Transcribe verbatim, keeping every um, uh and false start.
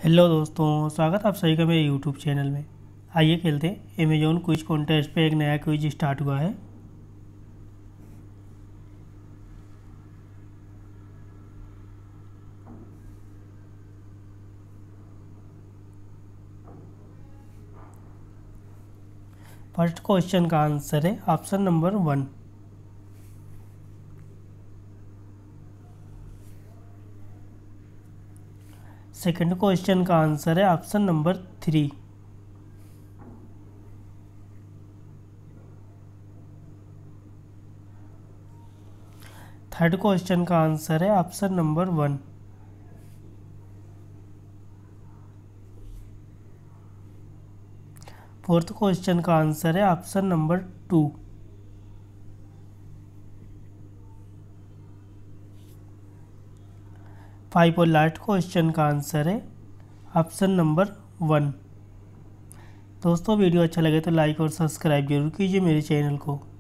Hello दोस्तों, स्वागत आप सभी का मेरे यूट्यूब चैनल में। आइए खेलते हैं। अमेजोन क्विज कॉन्टेस्ट पे एक नया क्विज स्टार्ट हुआ है। फर्स्ट क्वेश्चन का आंसर है option number one. Second question का आंसर है option number three. Third question का आंसर है option number one. Fourth question का आंसर है ऑप्शन नंबर टू। फाइव और लास्ट क्वेश्चन का आंसर है ऑप्शन नंबर वन। दोस्तों, वीडियो अच्छा लगे तो लाइक और सब्सक्राइब जरूर कीजिए मेरे चैनल को।